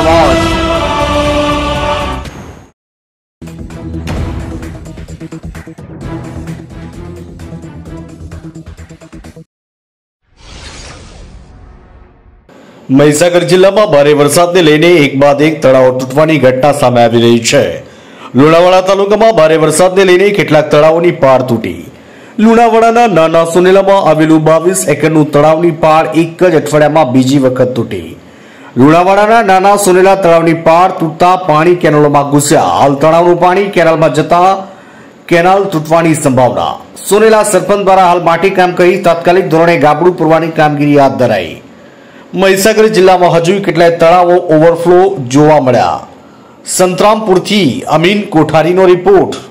અવાજ। મહીસાગર જિલ્લામાં ભારે વરસાદને લઈને એક બાદ એક તળાવ તૂટવાની ઘટના સામે આવી રહી છે। લુણાવાડા તાલુકામાં ભારે વરસાદને લઈને કેટલાક તળાવોની પાળ તૂટી। લુણાવાડાના નાના સોનેલામાં આવેલું 22 એકરનું તળાવની પાળ એક જ અઠવાડિયામાં બીજી વખત તૂટી। લુણાવાડાના નાના સોનેલા તળાવની પાળ તૂટતા પાણી કેનાલોમાં ઘૂસ્યા। હાલ તળાવનું પાણી કેનાલમાં જતા કેનાલ તૂટવાની સંભાવના। સોનેલા સરપંચ દ્વારા હાલ માટીકામ કરી તાત્કાલિક ધોરણે ગાબડું પૂરવાની કામગીરી હાથ ધરાઈ। મહીસાગર જિલ્લામાં હજુ કેટલાય તળાવો ઓવરફ્લો જોવા મળ્યા। સંતરામપુરથી અમીન કોઠારીનો રિપોર્ટ।